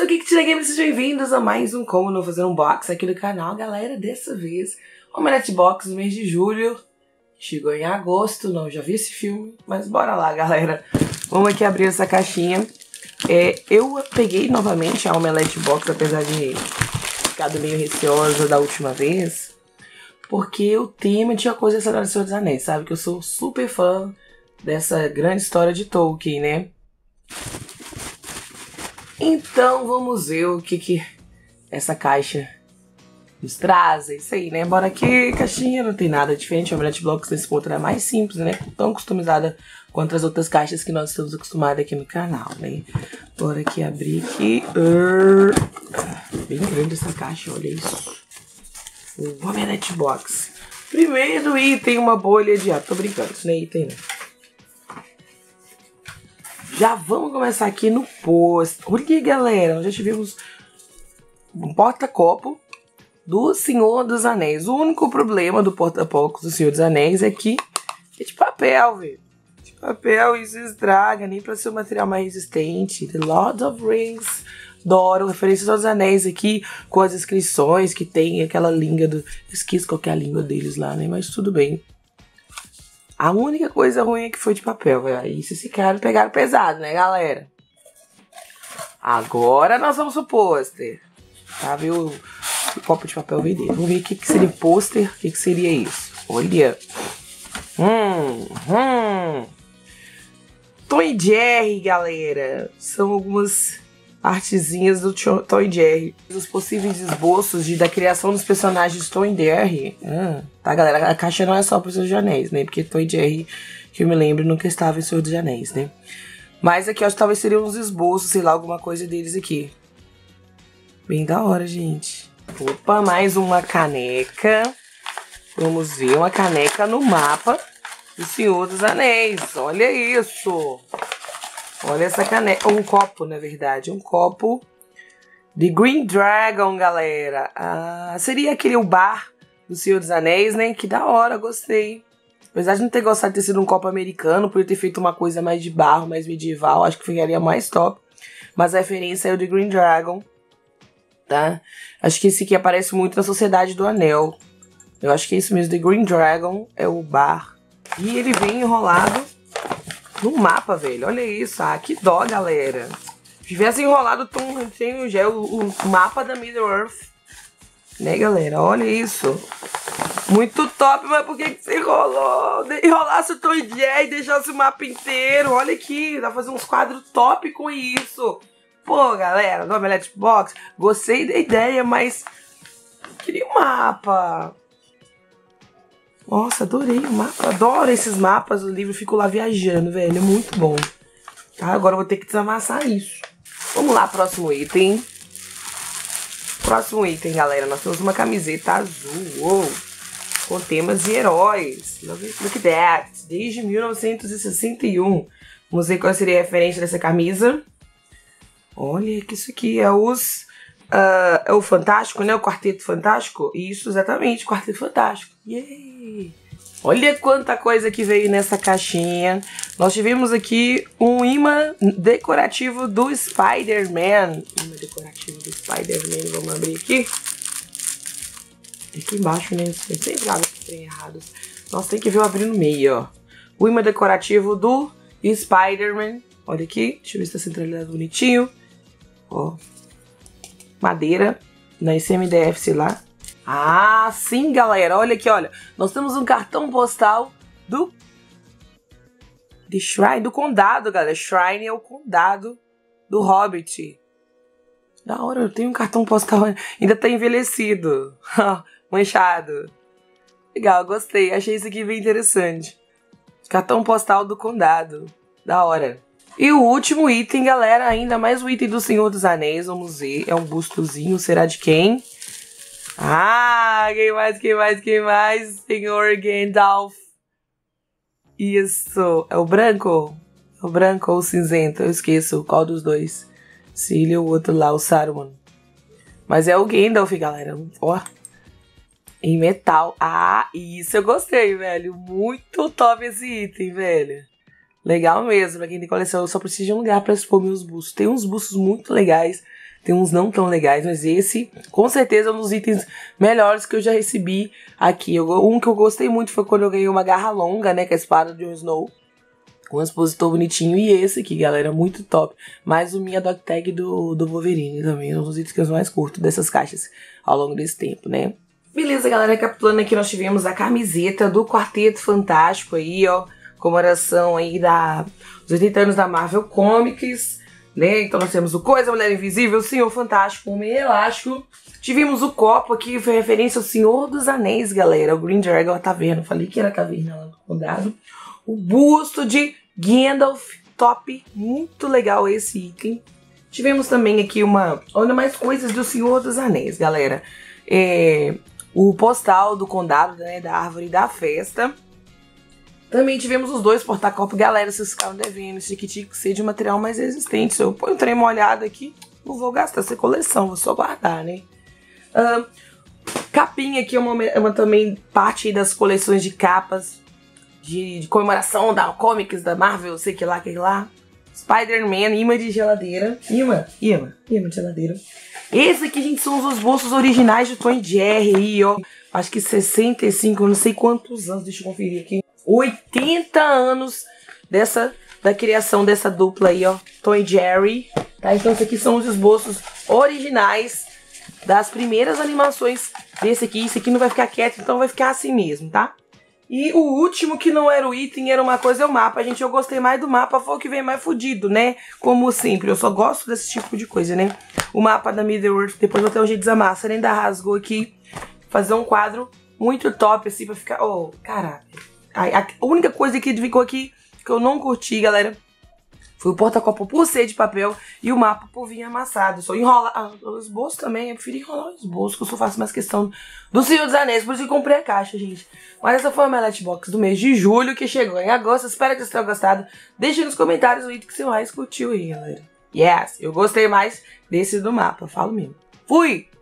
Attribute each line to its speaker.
Speaker 1: Geek Tira Games, sejam bem-vindos a mais um Como Não Fazer um Box aqui no canal, galera. Dessa vez, Omelete Box do mês de julho. Chegou em agosto, não, já vi esse filme, mas bora lá, galera. Vamos aqui abrir essa caixinha. Eu peguei novamente a Omelete Box, apesar de ficar meio receosa da última vez, porque o tema tinha coisa essa do Senhor dos Anéis, sabe? Que eu sou super fã dessa grande história de Tolkien, né? Então vamos ver o que essa caixa nos traz. É isso aí, né? Bora aqui, caixinha, não tem nada diferente. A Omelete Box nesse ponto é mais simples, né? Tão customizada quanto as outras caixas que nós estamos acostumados aqui no canal, né? Bora aqui abrir aqui. Bem grande essa caixa, olha isso. O Omelete Box. Primeiro item, uma bolha de ar. Tô brincando, isso não é item não. Já vamos começar aqui no pôster. Olha, galera, nós já tivemos um porta-copo do Senhor dos Anéis. O único problema do porta-copos do Senhor dos Anéis é que é de papel, velho. De papel, isso estraga, nem pra ser um material mais resistente. The Lord of Rings. Adoro, referências aos anéis aqui, com as inscrições que tem aquela língua do... Esqueci qual que é a língua deles lá, né? Mas tudo bem. A única coisa ruim é que foi de papel, velho. Aí se esse cara pegaram pesado, né, galera? Agora nós vamos pro pôster. Tá, viu? O copo de papel veio dele. Vamos ver o que seria o pôster. O que seria isso? Olha. Tom e Jerry, galera. São algumas artezinhas do Tom e Jerry. Os possíveis esboços da criação dos personagens Tom e Jerry. Tá, galera? A caixa não é só pro Senhor dos Anéis, né? Porque Tom e Jerry, que eu me lembro, nunca estava em Senhor dos Anéis, né? Mas aqui, acho que talvez seriam uns esboços, sei lá, alguma coisa deles aqui. Bem da hora, gente. Opa, mais uma caneca. Vamos ver uma caneca no mapa do Senhor dos Anéis. Olha isso! Olha essa caneca, um copo, na verdade, um copo de Green Dragon, galera. Seria aquele o bar do Senhor dos Anéis, né? Que da hora, gostei. Apesar de não ter gostado de ter sido um copo americano, por ter feito uma coisa mais de barro, mais medieval, acho que ficaria mais top. Mas a referência é o de Green Dragon, tá? Acho que esse aqui aparece muito na Sociedade do Anel. Eu acho que é isso mesmo, The Green Dragon é o bar. E ele vem enrolado no mapa, velho. Olha isso. Que dó, galera. Se tivesse enrolado o mapa da Middle-earth. Né, galera? Olha isso. Muito top, mas por que você enrolou? Enrolasse o Tom e Jerry e deixasse o mapa inteiro. Olha aqui. Dá pra fazer uns quadros top com isso. Pô, galera, do Omelete Box. Gostei da ideia, mas queria um mapa. Nossa, adorei o mapa. Adoro esses mapas do livro. Fico lá viajando, velho. É muito bom. Tá, agora eu vou ter que desamassar isso. Vamos lá, próximo item. Próximo item, galera. Nós temos uma camiseta azul. Uou, com temas de heróis. Look at that. Desde 1961. Vamos ver qual seria a referência dessa camisa. Olha que isso aqui é os... é o Fantástico, né? O Quarteto Fantástico. Isso, exatamente. Quarteto Fantástico. Yay! Olha quanta coisa que veio nessa caixinha. Nós tivemos aqui um imã decorativo do Spider-Man. Imã decorativo do Spider-Man. Vamos abrir aqui. Aqui embaixo, né? Eu sempre abro esse trem errado. Nossa, tem que ver eu abrir no meio, ó. O imã decorativo do Spider-Man. Olha aqui. Deixa eu ver se tá centralizado bonitinho. Ó. Madeira. Na ICMDF, sei lá. Sim, galera. Olha aqui, olha. Nós temos um cartão postal do... The Shrine, do condado, galera. Shrine é o condado do Hobbit. Da hora, eu tenho um cartão postal. Ainda tá envelhecido. Manchado. Legal, gostei. Achei isso aqui bem interessante. Cartão postal do condado. Da hora. E o último item, galera. Ainda mais o item do Senhor dos Anéis. Vamos ver. É um bustozinho. Será de quem? Quem mais? Senhor Gandalf. Isso. É o branco? É o branco ou o cinzento? Eu esqueço qual dos dois. Se ele ou o outro lá, o Saruman. Mas é o Gandalf, galera. Ó. Em metal. Isso eu gostei, velho. Muito top esse item, velho. Legal mesmo. Pra quem tem coleção, eu só preciso de um lugar pra expor meus bustos. Tem uns bustos muito legais Tem uns não tão legais, mas esse, com certeza, é um dos itens melhores que eu já recebi aqui. Um que eu gostei muito foi quando eu ganhei uma garra longa, né, que é a espada de Jon Snow. Com um expositor bonitinho. E esse aqui, galera, muito top. Mais o minha dog tag do Wolverine também. Um dos itens que eu mais curto dessas caixas ao longo desse tempo, né? Beleza, galera, recapitulando aqui, nós tivemos a camiseta do Quarteto Fantástico aí, ó. Comemoração aí dos 80 anos da Marvel Comics, né? Então nós temos o Coisa, Mulher Invisível, o Senhor Fantástico, o Homem Elástico. Tivemos o copo aqui, foi referência ao Senhor dos Anéis, galera. O Green Dragon, a taverna. Falei que era a caverna lá no condado. O busto de Gandalf, top. Muito legal esse item. Tivemos também aqui olha mais coisas do Senhor dos Anéis, galera. O postal do condado, né? Da árvore da festa. Também tivemos os dois porta-copos. Galera, vocês ficaram devendo. Esse aqui tinha que ser de material mais resistente. Se eu ponho um trem molhado aqui, não vou gastar essa coleção. Vou só guardar, né? Capinha aqui é uma também parte das coleções de capas de comemoração da Comics, da Marvel, sei que lá. Spider-Man, imã de geladeira. Imã de geladeira. Esse aqui, gente, são os bolsos originais de Tom e Jerry aí, ó. Acho que 65, eu não sei quantos anos, deixa eu conferir aqui. 80 anos da criação dessa dupla aí, ó. Tom e Jerry. Tá? Então, esses aqui são os esboços originais das primeiras animações desse aqui. Esse aqui não vai ficar quieto, então vai ficar assim mesmo, tá? E o último, que não era o item, era uma coisa, é o mapa. Gente, eu gostei mais do mapa, foi o que veio mais fudido, né? Como sempre, eu só gosto desse tipo de coisa, né? O mapa da Middle-earth, depois vou ter um jeito de desamassa, ele ainda rasgou aqui. Fazer um quadro muito top, assim, pra ficar... Oh, caraca. A única coisa que ficou aqui, que eu não curti, galera, foi o porta-copo por ser de papel e o mapa por vir amassado. Só enrolar o esboço também. Eu prefiro enrolar o esboço, que eu só faço mais questão do Senhor dos Anéis. Por isso que comprei a caixa, gente. Mas essa foi a minha Letbox do mês de julho, que chegou em agosto. Espero que vocês tenham gostado. Deixe nos comentários o item que você mais curtiu aí, galera. Yes, eu gostei mais desse do mapa, falo mesmo. Fui!